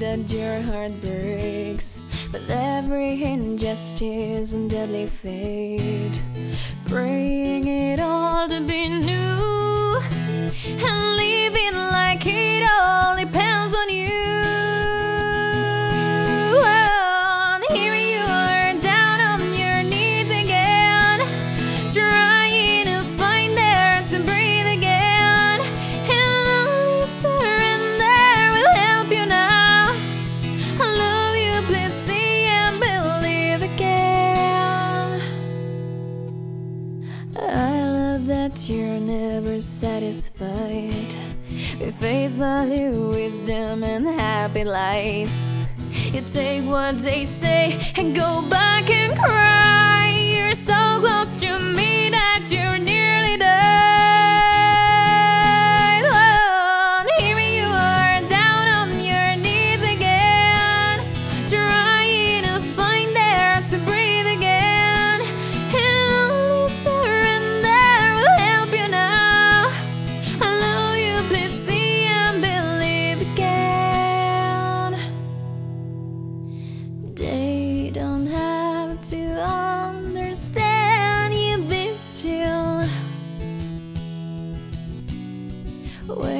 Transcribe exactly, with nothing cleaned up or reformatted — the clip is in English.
that your heart breaks, but every injustice and deadly fate, praying it all to be new and living like it all depends on you. And here you are down on your knees again, trying to find air to breathe again, and only surrender will help you now. I love you, please see and believe again. I love that you're never satisfied with face value, wisdom, and happy lies. You take what they say and go back and cry. You're so close to me that you're nearly died. Oh, and here you are down on your knees again, trying to find air to breathe again, and only surrender will help you now. I love you, please see and believe again. They don't have to understand you, be still. Wait